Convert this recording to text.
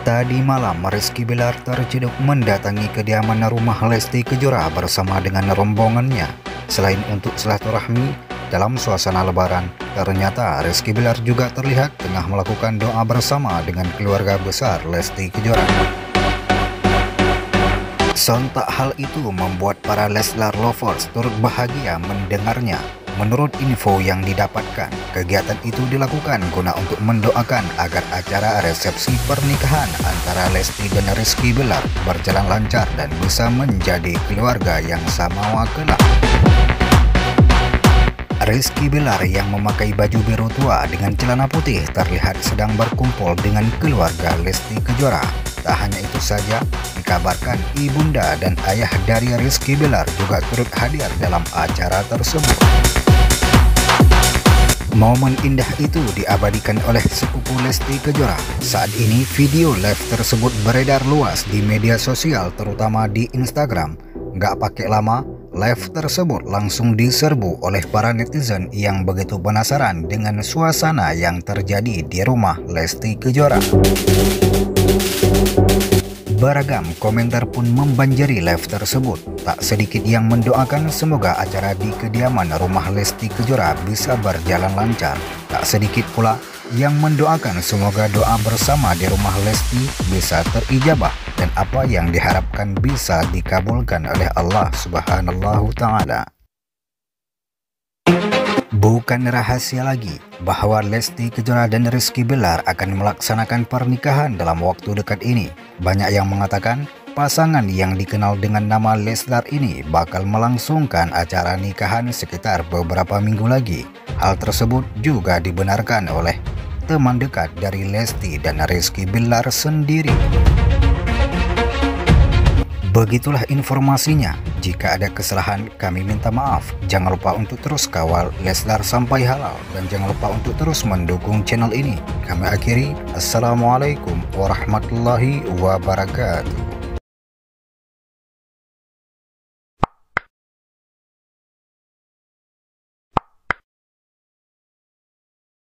Tadi malam Rizky Bilar terciduk mendatangi kediaman rumah Lesti Kejora bersama dengan rombongannya. Selain untuk silaturahmi dalam suasana lebaran, ternyata Rizky Bilar juga terlihat tengah melakukan doa bersama dengan keluarga besar Lesti Kejora. Sontak hal itu membuat para Leslar lovers turut bahagia mendengarnya. Menurut info yang didapatkan, kegiatan itu dilakukan guna untuk mendoakan agar acara resepsi pernikahan antara Lesti dan Rizky Bilar berjalan lancar dan bisa menjadi keluarga yang samawa kelak. Rizky Bilar yang memakai baju biru tua dengan celana putih terlihat sedang berkumpul dengan keluarga Lesti Kejora. Tak hanya itu saja, dikabarkan ibunda dan ayah dari Rizky Bilar juga turut hadir dalam acara tersebut. Momen indah itu diabadikan oleh sepupu Lesti Kejora. Saat ini video live tersebut beredar luas di media sosial, terutama di Instagram. Nggak pakai lama, live tersebut langsung diserbu oleh para netizen yang begitu penasaran dengan suasana yang terjadi di rumah Lesti Kejora. Beragam komentar pun membanjiri live tersebut. Tak sedikit yang mendoakan semoga acara di kediaman rumah Lesti Kejora bisa berjalan lancar. Tak sedikit pula yang mendoakan semoga doa bersama di rumah Lesti bisa terijabah dan apa yang diharapkan bisa dikabulkan oleh Allah Subhanahu Ta'ala. Bukan rahasia lagi bahwa Lesti Kejora dan Rizky Bilar akan melaksanakan pernikahan dalam waktu dekat ini. Banyak yang mengatakan pasangan yang dikenal dengan nama Leslar ini bakal melangsungkan acara nikahan sekitar beberapa minggu lagi. Hal tersebut juga dibenarkan oleh teman dekat dari Lesti dan Rizky Bilar sendiri. Begitulah informasinya. Jika ada kesalahan, kami minta maaf. Jangan lupa untuk terus kawal Leslar sampai halal dan jangan lupa untuk terus mendukung channel ini. Kami akhiri. Assalamualaikum warahmatullahi wabarakatuh.